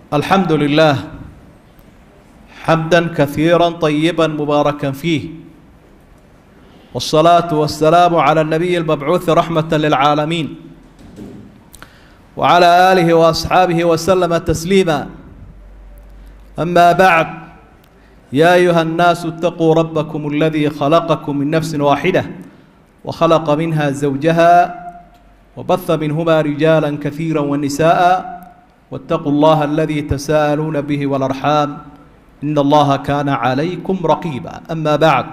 الحمد لله حمدا كثيرا طيبا مباركا فيه، والصلاة والسلام على النبي المبعوث رحمة للعالمين وعلى آله وأصحابه وسلم تسليما. أما بعد، يا أيها الناس اتقوا ربكم الذي خلقكم من نفس واحدة وخلق منها زوجها وبث منهما رجالا كثيرا ونساء، واتقوا الله الذي تساءلون به والأرحام إن الله كان عليكم رقيبا. أما بعد،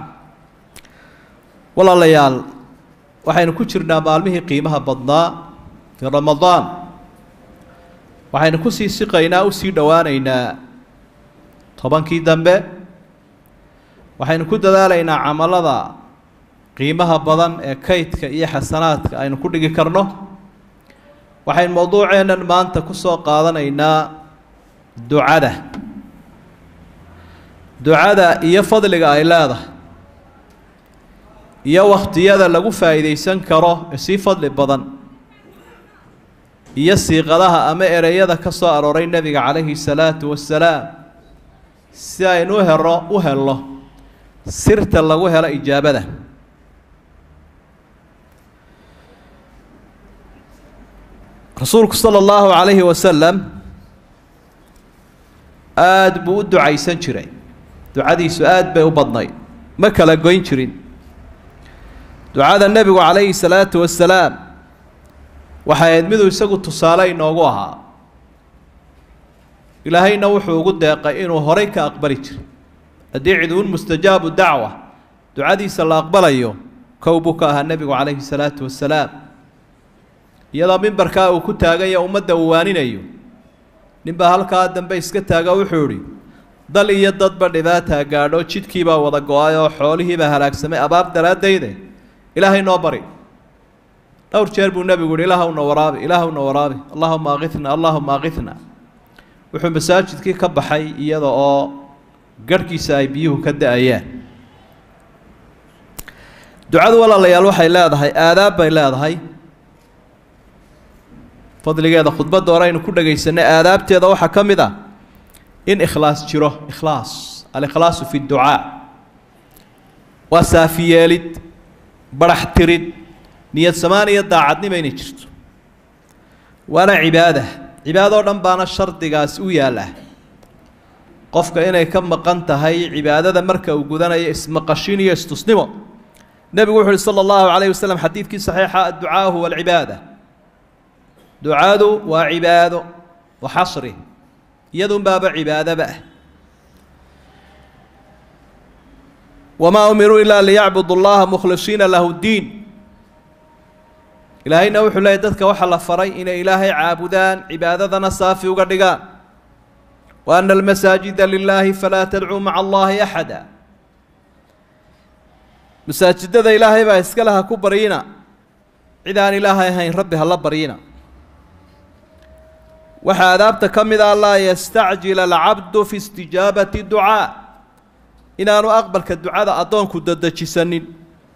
والله waxaynu ku jirnaa maalmihii qiimaha badnaa fi Ramadaan, waxaynu ku sii siqaynaa u sii dhawaanaynaa tobankii dambe. waxaynu ku dadaalaynaa camalada qiimaha badan ee kaydka iyo xasanaadka aynu ku dhigi karno. waxaynu mowduuceennan maanta ku soo qaadanaynaa ducada iyo fadliga ay leedahay iyo waqtiyada lagu faa'iideysan karo si fadli badan, iyo siiqadaha ama ereyada ka soo arooray nabiga calayhi salaatu wassalaam si aynu u helno sirta lagu helo ijaabada. rasuulku sala allahu calayhi wasalam aad buu u ducaysan jiray, ducadiisu aad bay u badnayd, ma kala goyn jirin. ducada nebigu calayhi salaatu wassalaam waxay ahayd miduu isagu tusaale inoogu ahaa. ilaahayna wuxuu ugu deeqay inuu horay ka aqbali jiray. haddii ciduun mustajaabu dacwa ducadiisa la aqbalayo, kow buu ka ahaa nebigu calayhi salaatu wassalaam. iyadoo mimbarkaa uu ku taaganya ummadda uu waaninayo, ninbaa halkaa dambe iska taaga wuxuu idhi, dal iyo dadba dhibaataa gaadho, jidkiibaa wada go-ay oo xoolihiibaa halaagsamay abaar daraadayde ilaahay noo bari. dhowr jeer buu nebigu yihi ilaahwna waraabi, ilaahwna waraabi, allahuma aqitna, allahuma aqitna. wuxuu masaajidkii ka baxay iyada oo garhkiisa ay biyuhu ka da-ayaan. ducadu walaalayaal waxay leedahay aadaab bay leedahay. fadligeeda khudbadda hore aynu ku dhagaysanay aadaabteeda waxaa ka mid ah in ikhlaas jiro. alikhlaasu fi dducaa waa saafiyeelid, barax tirid, niyad samaan iyo daacadnimo inay jirto. waana cibaado dhan baana shardigaas u yaalla. qofka inay ka maqan tahay cibaadada marka uu gudanayo ismaqashin iyo istusnimo. nebigu wuxu uhi sala allahu calayhi wasalam xadiidkii saxiixa, adducaa huwa alcibaada. ducadu waa cibaado wa xasri, iyadunbaaba cibaadaba ah. wamaa umiruu ilaa liyacbudu allaha mukhlisiina lahu ddiin. ilaahayna wuxuu leeyahy dadka waxaa la faray inay ilaahay caabudaan, cibaadadana saafi uga dhigaan. wa ana almasaajida lilaahi falaa tadcuu maca allahi axada. masaajidada ilaahay baa iskale, ha ku baryina cid aan ilaahay ahayn, rabbi hala baryina. waxaa aadaabta ka mid ah laa yastacjila alcabdu fi istijaabati ducaa, inaanu aqbalka ducada addoonku dadejisanin.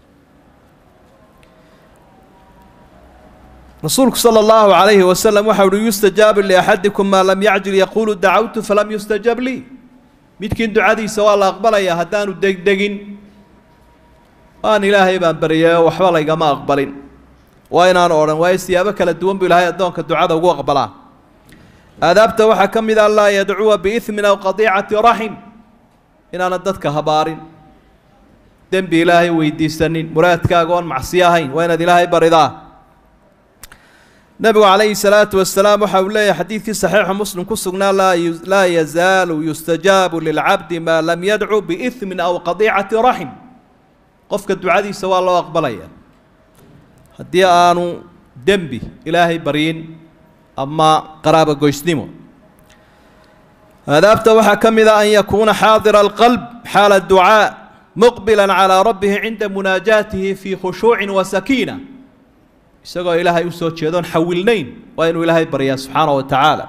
rasuulku sala allahu calayhi wasalam waxau uhi yustajaabu liaxadikum maa lam yacjil yaquulu dacawtu falam yustajab lii. midkiin ducadiisa waa la aqbalayaa haddaanu degdegin. waan ilaahay baan baryayo waxba laygama aqbalin, waa inaanu odhan. waayo siyaabo kala duwan buu ilaahay addoonka ducada ugu aqbalaa. aadaabta waxaa ka mid ah laa yadcuwa biismin aw qadiicati raxim, inaana dadka habaarin, dembi ilaahay weydiisanin, muraadkaaga oon macsiyo ahayn waa inaad ilaahay baridaa. nebigu calayhi salaatu wasalaam waxa uu leeyahay xadiidkii saxiixa muslim ku sugnaa, laa yazaalu yustajaabu lilcabdi maa lam yadcu biismin aw qadiicati raxim. qofka ducadiisa waa loo aqbalaya haddii aanu dembi ilaahay baryin ama qaraabo goysnimo. aadaabta waxaa ka mid ah an yakuuna xaadira alqalb xaala ducaa muqbilan calaa rabbihi cinda munaajaatihi fii khushuucin wa sakiina. isagoo ilaahay u soo jeedoon xawilnayn waa inuu ilaahay baryaa subxaana wa tacaala.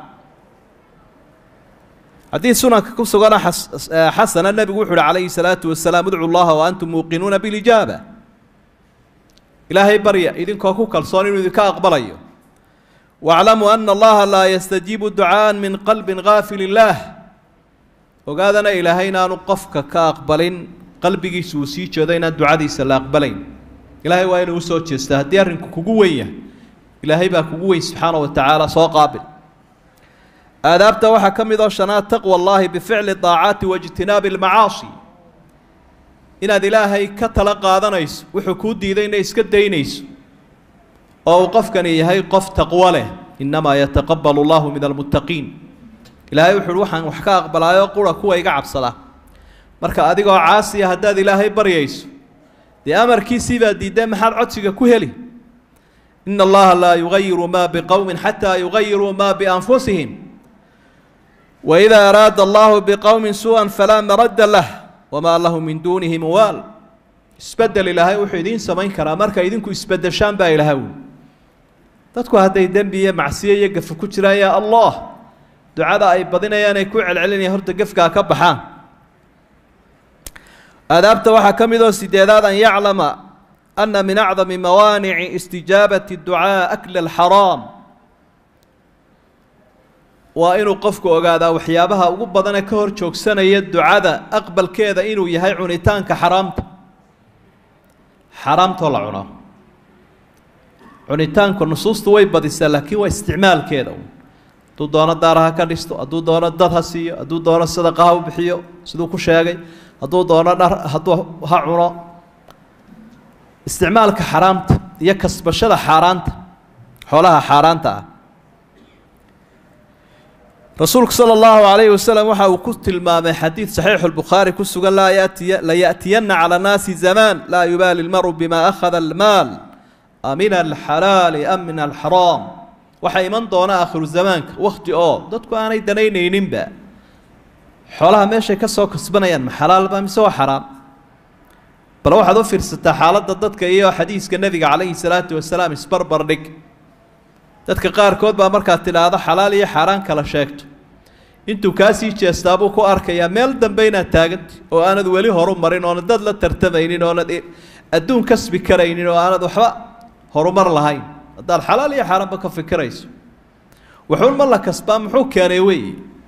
haddii sunanka ku sugana xasana nebigu wuxu uhi calayhi salaatu wasalaam udcu llaha wa antum muuqinuuna bilijaaba. ilaahay barya idinkoo ku kalsoon inuu idinka aqbalayo. واعلموا أن الله لا يستجيب دعاء من قلب غافل الله وقادنا إلهينا نقفك كأقبلين قلبي سوسي جدينا الدعاء دي سلا أقبلين إلهي وين وسوتش استهدير كوجوية إلهي بقى كوجوي سبحانه وتعالى سو قابل آدابت وحكم إذا شنات تقوى الله بفعل الطاعات واجتناب المعاصي إن هذا إلهي كتلقى هذا نيس وحكود دي نيس كدينيس أو قف كان يهي قف تقوى له إنما يتقبل الله من المتقين إلهي وحروحا وحكا أقبل يقول كوا يقعب صلاة مركا أديقوا عاسية هداد إلهي برييس دي أمر كيسيبا دي دام حال عدسك كوهلي إن الله لا يغير ما بقوم حتى يغيروا ما بأنفسهم وإذا أراد الله بقوم سوءا فلا مرد له وما له من دونه موال اسبدل إلهي وحيدين سمين كرا مركا إذنكو اسبدل شان با إلهي dadku haday dambiye macsiye gaf ku jiraya Allah ducada ay badinayaan ay ku celcelinayaan horta gafka ka baxaan adabta waxa kamid oo sideedaad an yaclama anna min a'zami mawani'i istijabati ad-du'a akl al-haram wa inuu qofku ogaada waxyaabaha ugu badan ee ka hor joogsanaya ducada aqbalkeeda inuu yahay cunitaanka xaraamta la cuno cunitaanku nusuustu way badisaa laakiin waa isticmaalkeeda hadduu doono daaraha ka dhisto hadduu doono dad ha siiyo hadduu doono sadaqa ha u bixiyo siduu ku sheegay hadduu doono dhar hadduu ha cuno isticmaalka xaraamta iyo kasbashada xaaraanta xoolaha xaaraanta ah rasuulku sala allahu calayhi wasalam waxa uu ku tilmaamay xadiid saxiixu albukhaari ku sugan la ya'tiyanna cala naasi zamaan laa yubaali almaru bima akhada almaal من الحلال أم من الحرام وحيمن دونا آخر الزمان وقت دتكو أنا يدنين نبأ حولها ماشي كسو كسبنا ين حلال بام سوى حرام بل واحد وفر ست حالات ضدك إيه حديث كالنبي عليه الصلاة والسلام اسبربر لك ضدك قار كود بأمركات هذا حلال يا حرام كلا شاكت انتو كاسي تشستابو كو أركا يا ميل دنبينا تاجت وأنا دولي هروم مرين وأنا دد لا ترتبينين وأنا أدون كسب كرينين وأنا دحوا هرمر لهاين هذا الحلال يا حرام بك فكريس وحول ما الله كسبان محو كانيوي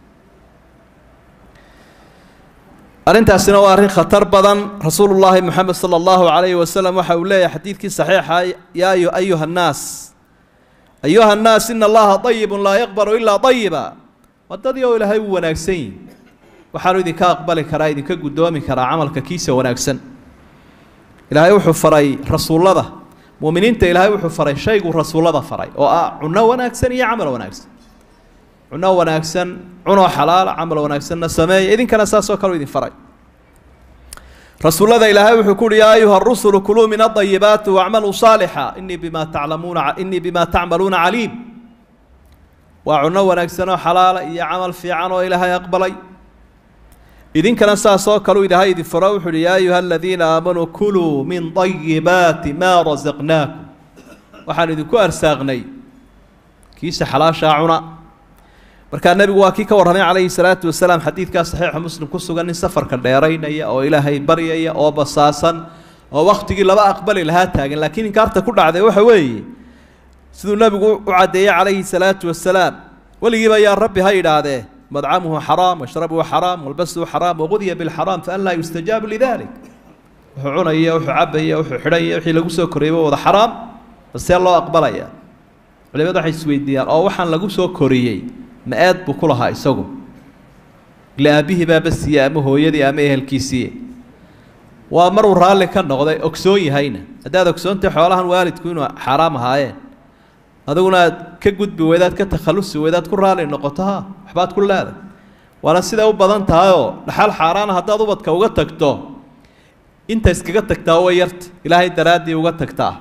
أنت سنوار خطر بدن رسول الله محمد صلى الله عليه وسلم وحوله حديثك صحيح يا أيها الناس إن الله طيب لا يقبل إلا طيبا وتديو إلى هاي وناكسين وحالو ذي كاقبل كراي ذي كقدومي كرا عملك كيسة وناكسن إلى هاي وحفري رسول الله مؤمنين إلهي وحو فري شيء رسول الله فري عنا وناكسن يا عمل وناكسن عنا وناكسن عنا حلال عمل وناكسن السماء إذن كان أساس وكالو إذن فري رسول الله إلهي وحو يقول يا أيها الرسل كلوا من الطيبات واعملوا صالحا إني بما تعملون عليم وعنا وناكسن حلال يا عمل في عنو إلهي أقبلي إذن كان أساسا قالوا إذا هاي فروح يا أيها الذين آمنوا كلوا من طيبات ما رزقناكم وحان إذن أرساغني كيس حلا شاعنا بركان النبي واكيك ورهمي عليه الصلاة والسلام حديث كان صحيح مسلم كسو قال سفر كالديرين أو إلهي بري أو بصاصا أو وقت لا أقبل الهاتها لكن كارتا كل عدي وحوي سيدو النبي وعدي عليه الصلاة والسلام ولي يا ربي هاي هذا مطعمه حرام واشربه حرام والبسه حرام وغذي بالحرام فأن لا يستجاب لذلك وحعنية وحعبية وححرية وحي لقوسه كريبه وهذا حرام بس الله أقبلها ولما يضح السويد ديار أو وحن لقوسه كوريي مآد بكلها يسوق لا به باب السيام هو يدي أميه الكيسية ومروا رالي كان نغضي أكسوي هينا هذا أكسون تحولها والد تكون حرام هاي هذا قلنا كجود بويدات كتخلص بويدات كل رالي نقطها حبات كل هذا وأنا سيدا وبدن تهاو لحال حاران هذا ضبط كوجتك تو أنت إسكجتك تو ويرت إلهي درادي وجتك تا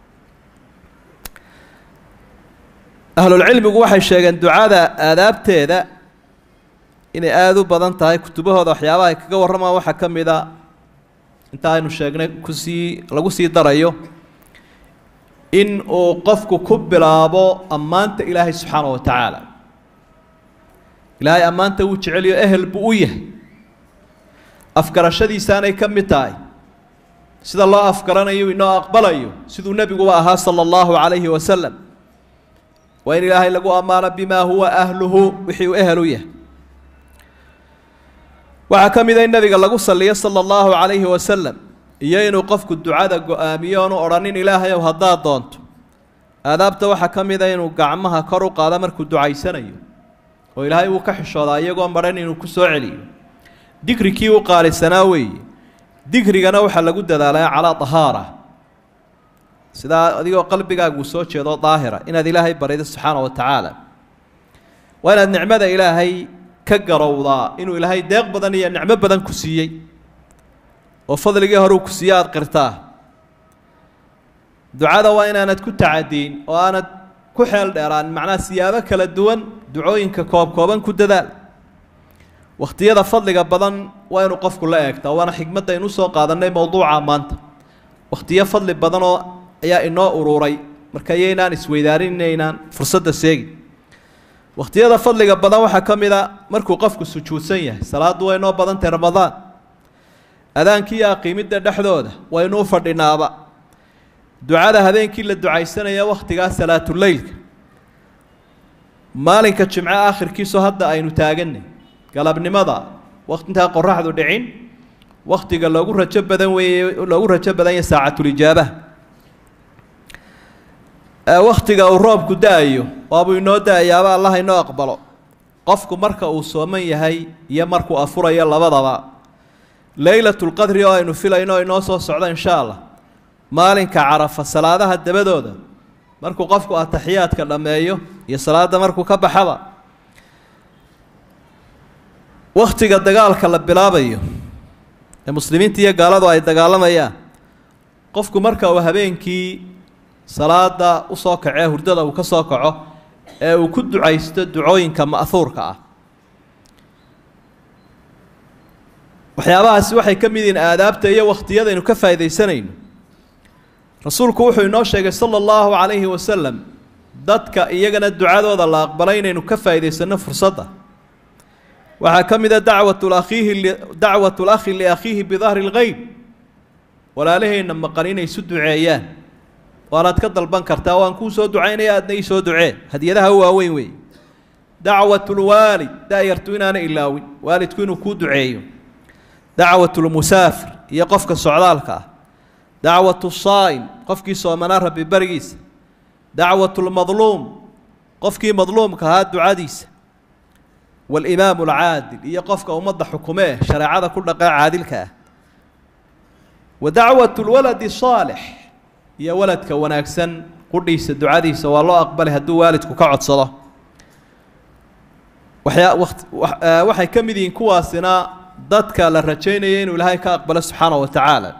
أهل العلم يقول حي شيء دعاء آداب تيدا إن آذو بدن تهاي كتبه هذا حيابه كجور رما وحكم إذا أنت هاي نشجنا كسي لقوسي درايو إن أوقفك كبلابو أمانت إلهي سبحانه وتعالى إلهي أمانت وتعلي أهل بؤيه أفكر الشدي ساني كمتاي سيد الله أفكرنا يو إنه أقبل يو سيد النبي وآها صلى الله عليه وسلم وإن إلهي لقوا أمانا بما هو أهله وحي أهله وحكم إذا النبي قال لقوا صلى الله عليه وسلم إيانو قفك الدعاء قآميون أرانين إلهي وهداد دونت آدابت وحكم إذا إنو قعمها كرو قادة مركو الدعاء سنة وإلهي وكحش وضع يقوم براني إنو كسو علي ذكري كيو قال السناوي ذكري قنوحا لقود ذا على طهارة سيدا أديو قلبك أقوسوش يضو ظاهرة إن هذا إلهي بريد سبحانه وتعالى وإن النعمة إلهي كقروضا إنو إلهي ديق بدنية النعمة بدن كسيي وفضل جهرو كسيات قرتاه دعاء وإن أنا كنت عادين وأنا كحل ديران معناه سيابك للدون دعوين ككوب كوبان كنت ذال واختيار فضل بدن وإن قف كل أكتا وأنا حكمته إنو سوق هذا موضوع عمانت واختيار فضل بدن يا إنه أوروري مركيينان إسويدارينينان فرصة السيج واختيار فضل بدن وحكم إذا مركو قفك السجود سيء صلاة وإنه بدن رمضان أذان كيا قيمة دحدوده وإنه فردنا أبا دعاء هذين كل الدعاء السنة يا وقت صلاة الليل مالك الجمعة آخر كيسو هدا أي نتاجني قال ابن مضى وقت انتهى قرح ذو دعين وقت قال لو قرر جبدا ولو قرر جبدا ساعة الإجابة وقت قال الرب كدايو وابو ينودا يا الله إنه أقبله قفكم مركا وصومي هي يا مركو أفورا يلا بضبا ليلة القدر يا إنه في لينو إنه صعدا إن شاء الله مالك عرف الصلاة الدبدودة مركو قفكو التحيات كلام أيوه يا صلاة مركو كب حضا وقت قد قال كلا بلابيو المسلمين تيا قالوا أي دقالة ما يا قفكو مركا وهبين كي صلاة وصاقعه ورددا وكصاقعه وكد عيست دعوين كمأثور كأ وحيابها سوحي كمدين آدابته يا وقت يدا إنه كفى إذا سنين رسولك وحي نوشة صلى الله عليه وسلم ضدك إيجنا الدعاء وذا الله أقبلين إنه كفى إذا سنة فرصته وحكم إذا دعوة الأخ لأخيه بظهر الغيب ولا له إنما قرين يسد عيان وأنا أتكدر البنكر تاوان كون سو دعين يا أدني سو دعاء هدي هذا هو وين دعوة الوالد دايرتوين أنا إلا وين والد كونوا كود دعاء دعوة المسافر يقفك الصعدالك دعوة الصائم قفك صومنار ببرقيس دعوة المظلوم قفك مظلوم كهاد دعاديس والإمام العادل يقفك ومضى حكمه شرع كل قاع عادلك ودعوة الولد الصالح يا ولدك وناكسن قديس الدعاديس والله أقبلها دو والدك كعد صلاة وحي كمدين كواسنا ضدك للرجينين ولهاي كأقبل سبحانه وتعالى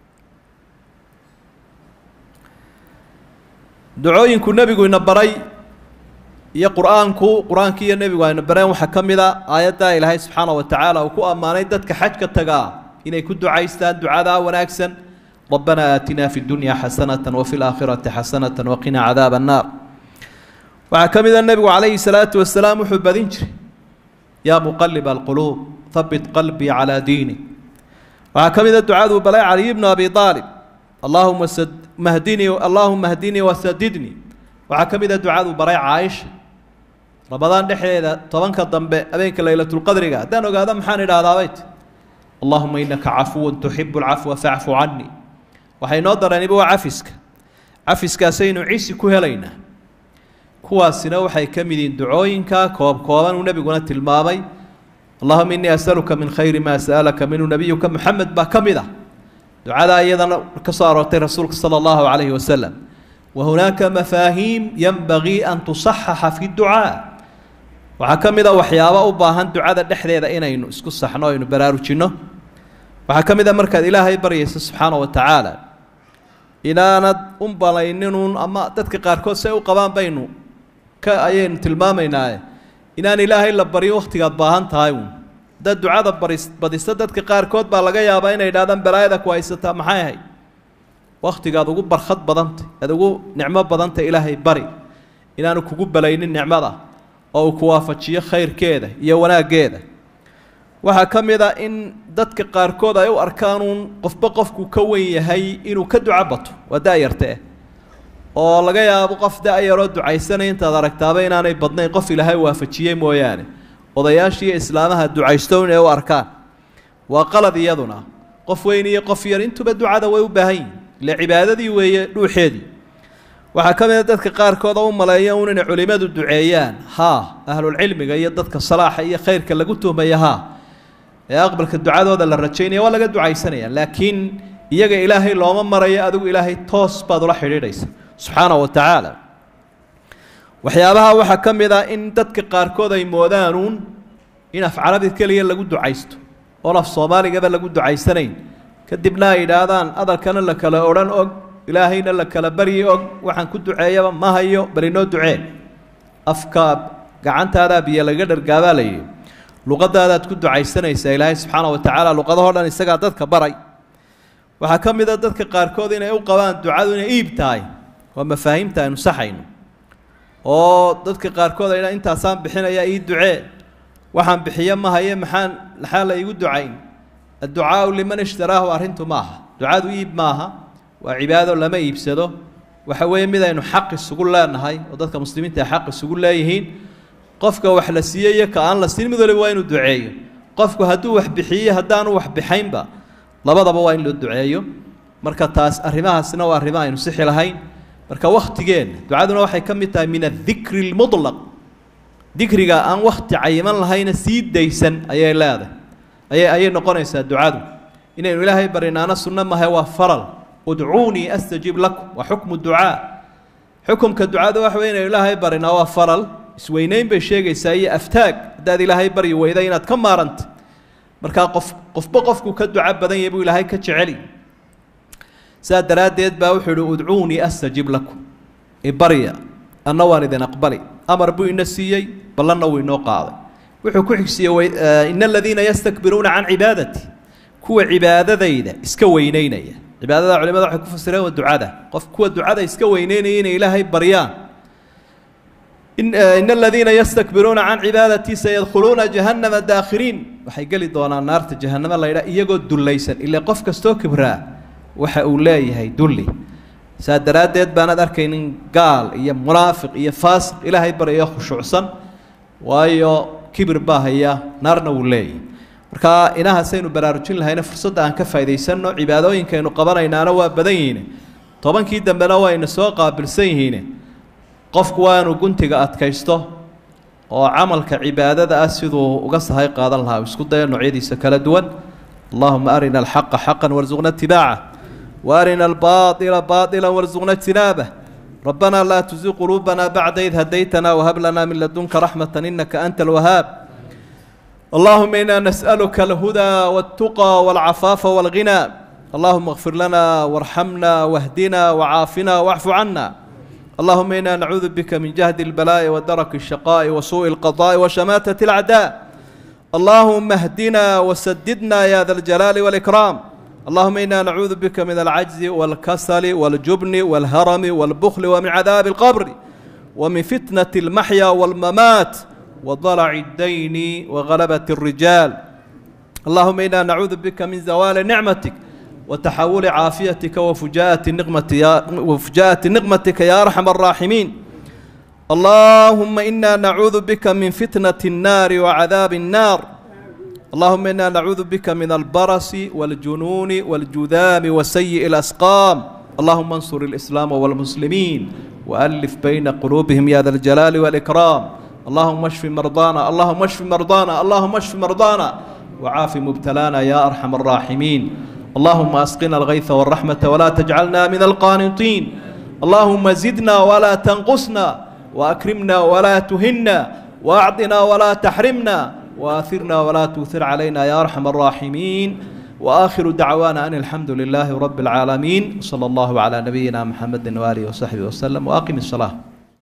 دعوين كن نبي قوي نبري يا قرآنك يا نبي قوي نبري وحكم إذا آيات إلهي سبحانه وتعالى وكو أماني ضدك حج كتجا إن يكون دعايستان دعاء وناكسن ربنا آتنا في الدنيا حسنة وفي الآخرة حسنة وقنا عذاب النار وحكم إذا النبي عليه الصلاة والسلام حب ذنجر يا مقلب القلوب ثبت قلبي على دينك وحكم إذا الدعاء بلاي علي بن أبي طالب اللهم اهدني وسددني وحكم إذا الدعاء بلاي عائشة رمضان دحيدا طبنك الضنب أبينك ليلة القدر دانو هذا محاني هذا بيت اللهم إنك عفو تحب العفو فاعف عني وحي نظر أن يبوا عفسك سين عيسى كهلينا كواسنا وحي كمدين دعوينك كوبان ونبي قنات الماضي اللهم إني أسألك من خير ما سألك منه نبيك محمد بكمده دعاء أيضا كصارت رسولك صلى الله عليه وسلم وهناك مفاهيم ينبغي أن تصحح في الدعاء وحكم إذا وحيابا أباهن دعاء الدحذي إذا إنه اسكو الصحنو إنه برارو جنو وحكم إذا مركز إلهي بريس سبحانه وتعالى إنا ند أمبالينون أما تدك قاركو سيو قبان بينو كأيين تلمامينا إنا إلهي إلا بري وقت قد باهن تايون ده الدعاء بديست تدك قاركو بالغا يابا إنا إذا دم برايدا كويستا محاي وقت قد أقول برخط بدنت قد أقول نعمة بدنت إلهي بري إنا نكوكو بلاين النعمة أو كوافتشي خير كذا يونا كذا وحكم إذا إن دتك قاركود أو أركان قف بقف كوي هي إنه كدعبته ودايرته oo laga yaabo qof da-yaroo ducaysanaya intaad aragtaaba inaanay badnayn qof ilaahay waafajiyey mooyaane odayaashii islaamaha ducaysto inay u arkaan waa qalad iyaduna qof weyn iyo qof yar intuba ducada way u baahan yihiin ila cibaadadii weeye dhuuxeedii waxaa ka mid a dadka qaarkood oo u maleeya un inay culimmadu duceeyaan haa ahlulcilmiga iyo dadka salaaxa iyo khayrka lagu tuhmaya haa ee aqbalka ducadooda la rajaynaya waa laga ducaysanaya laakiin iyaga ilaahay looma marayo adigu ilaahay toos baad ula xidhiidhaysa subxaanahu wa tacaala waxyaabaha waxaa ka mid ah in dadka qaarkood ay moodaan uun in af carabi keliya lagu ducaysto oon af soomaaligaba lagu ducaysanayn kadibna ay yidhaahdaan adalkana la kala odhan og ilaahayna la kala baryi og waxaan ku duceeyaba ma hayo bal inoo ducee afka gacantaadaa biyo laga dhargaabaa la yidhi luqadaadaad ku ducaysanaysaa ilaahay subxaana wa tacaala luqadahoo dhan isagaa dadka baray waxaa ka mid a dadka qaarkood inay u qabaan ducadu inay iib tahay waa mafaahiimta aynu saxayno oo dadka qaarkood ay intaasaan bixinayaa ii ducee waxaan bixiyo ma haye maxaa la iigu ducayn adducaau liman ishtaraahu arrintu maaha ducadu iib maaha waa cibaado lama iibsado waxa weeye mid aynu xaq isugu leenahay oo dadka muslimiinta ay xaq isugu leeyihiin qofka wax la siiyey iyo ka aan la siin mid waliba waa inuu duceeyo qofku hadduu wax bixiyo haddaanu wax bixaynba labadaba waa in loo duceeyo marka taas arrimahaasna waa arrimo aynu sixi lahayn marka wakhtigeenna ducaduna waxay ka mid tahay min adikri almutlaq dikriga aan wakhti cayiman lahayna sii daysan ayay leedahay ayay noqonaysaa ducadu inaynu ilaahay barinaana sunno mahay waa faral udcuunii astajib lakum waa xukmu ducaa xukumka ducada waxa weeye inaynu ilaahay barinaa waa faral isweynayn bay sheegaysaa iyo aftaag haddaad ilaahay baryi weyda inaad ka maaranta markaa qofba qofku ka duco badan yahay buu ilaahay ka jeceli saa daraaddeed baa wuxuu ihi udcuunii astajib lakum ibarya anna waan idin aqbali amar buu ina siiyey ballanna wuu inoo qaaday wuxuu ku xigsiiyey ina aladiina yastakbiruuna can cibaadati kuwa cibaadadayda iska weynaynaya cibaadada culimada waxay ku fasireen waa ducada qof kuwa ducada iska weynaynaya inay ilaahay baryaan ina aladiina yastakbiruuna can cibaadatii sayadkhuluuna jahannama daakhiriin waxay geli doonaan naarta jahannama la yidhaha iyagoo dullaysan ilaa qof kastoo kibraa waxa uu leeyahay dulli saa daraaddeed baanaad arkaynin gaal iyo munaafiq iyo faasiq ilaahay baryayo khushuucsan waayo kibir baa haya naarna wuu leeyahay marka inahaasaynu baraarujin lahayna fursadda aan ka faa'iidaysanno cibaadooyinkaynu qabanaynaana waa badan yihiin tobankii dambena waa ina soo qaabilsan yihiin qofku waa inuu guntiga adkaysto oo camalka cibaadada ah siduu uga sahay qaadan lahaa isku daya noocyadiisa kala duwan allahuma arina alxaqa xaqan warzuqna itibaaca وارنا الباطل باطلا وارزقنا اجتنابه ربنا لا تزغ قلوبنا بعد إذ هديتنا وهب لنا من لدنك رحمة إنك أنت الوهاب اللهم إنا نسألك الهدى والتقى والعفاف والغنى اللهم اغفر لنا وارحمنا واهدنا وعافنا واعف عنا اللهم إنا نعوذ بك من جهد البلاء ودرك الشقاء وسوء القضاء وشماتة الأعداء اللهم اهدنا وسددنا يا ذا الجلال والإكرام اللهم إنا نعوذ بك من العجز والكسل والجبن والهرم والبخل ومن عذاب القبر ومن فتنة المحيا والممات وضلع الدين وغلبة الرجال اللهم إنا نعوذ بك من زوال نعمتك وتحول عافيتك وفجاءة نقمتك يا أرحم الراحمين اللهم إنا نعوذ بك من فتنة النار وعذاب النار اللهم إنا نعوذ بك من البرص والجنون والجذام وسيء الأسقام اللهم انصر الإسلام والمسلمين وألف بين قلوبهم يا ذا الجلال والإكرام اللهم اشف مرضانا اللهم اشف مرضانا اللهم اشف مرضانا وعاف مبتلانا يا أرحم الراحمين اللهم أسقنا الغيث والرحمة ولا تجعلنا من القانطين اللهم زدنا ولا تنقصنا وأكرمنا ولا تهنا وأعطنا ولا تحرمنا وآثرنا ولا تؤثر علينا يا أرحم الراحمين وآخر دعوانا أن الحمد لله رب العالمين صلى الله على نبينا محمد وآله وصحبه وسلم وأقم الصلاة